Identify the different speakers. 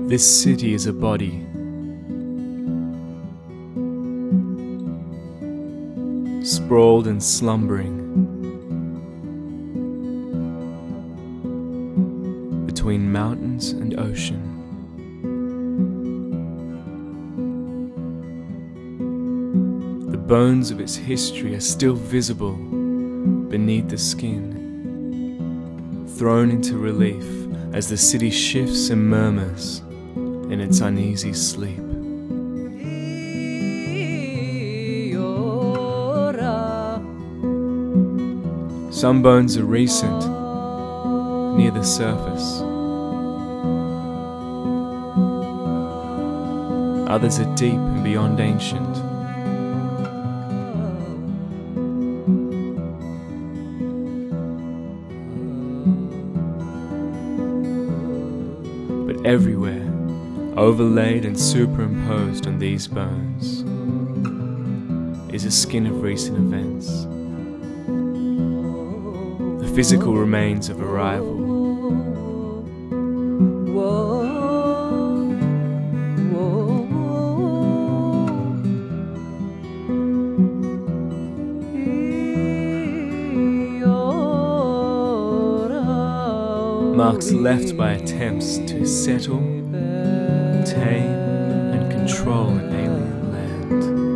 Speaker 1: This city is a body, sprawled and slumbering between mountains and ocean. The bones of its history are still visible beneath the skin, thrown into relief as the city shifts and murmurs in its uneasy sleep. Some bones are recent, near the surface. Others are deep and beyond ancient. But everywhere, overlaid and superimposed on these bones, is a skin of recent events. The physical remains of arrival. Marks left by attempts to settle, tame, and control an alien land.